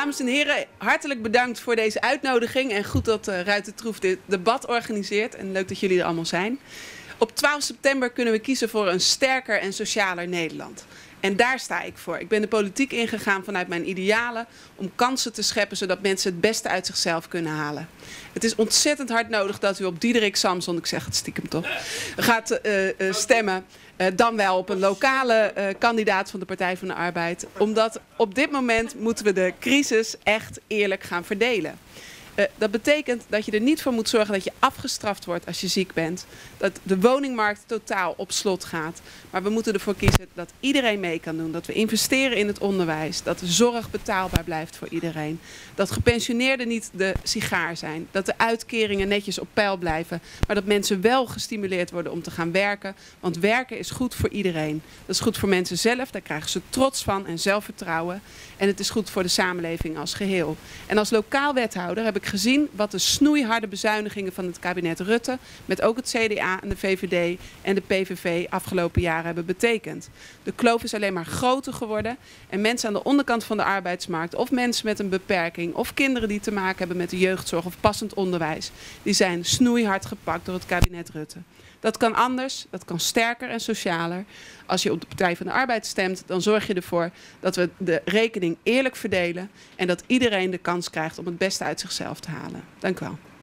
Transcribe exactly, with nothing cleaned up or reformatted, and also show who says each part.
Speaker 1: Dames en heren, hartelijk bedankt voor deze uitnodiging. En goed dat uh, Ruiter Troef dit debat organiseert. En leuk dat jullie er allemaal zijn. Op twaalf september kunnen we kiezen voor een sterker en socialer Nederland. En daar sta ik voor. Ik ben de politiek ingegaan vanuit mijn idealen om kansen te scheppen zodat mensen het beste uit zichzelf kunnen halen. Het is ontzettend hard nodig dat u op Diederik Samson, ik zeg het stiekem toch, gaat uh, uh, stemmen. Uh, dan wel op een lokale uh, kandidaat van de Partij van de Arbeid. Omdat op dit moment moeten we de crisis echt eerlijk gaan verdelen. Uh, dat betekent dat je er niet voor moet zorgen dat je afgestraft wordt als je ziek bent. Dat de woningmarkt totaal op slot gaat. Maar we moeten ervoor kiezen dat iedereen mee kan doen. Dat we investeren in het onderwijs. Dat de zorg betaalbaar blijft voor iedereen. Dat gepensioneerden niet de sigaar zijn. Dat de uitkeringen netjes op peil blijven. Maar dat mensen wel gestimuleerd worden om te gaan werken. Want werken is goed voor iedereen. Dat is goed voor mensen zelf. Daar krijgen ze trots van en zelfvertrouwen. En het is goed voor de samenleving als geheel. En als lokaal wethouder heb ik gezien wat de snoeiharde bezuinigingen van het kabinet Rutte, met ook het C D A en de V V D en de P V V afgelopen jaren hebben betekend. De kloof is alleen maar groter geworden en mensen aan de onderkant van de arbeidsmarkt, of mensen met een beperking, of kinderen die te maken hebben met de jeugdzorg of passend onderwijs, die zijn snoeihard gepakt door het kabinet Rutte. Dat kan anders, dat kan sterker en socialer. Als je op de Partij van de Arbeid stemt, dan zorg je ervoor dat we de rekening eerlijk verdelen en dat iedereen de kans krijgt om het beste uit zichzelf te halen. Dank u wel.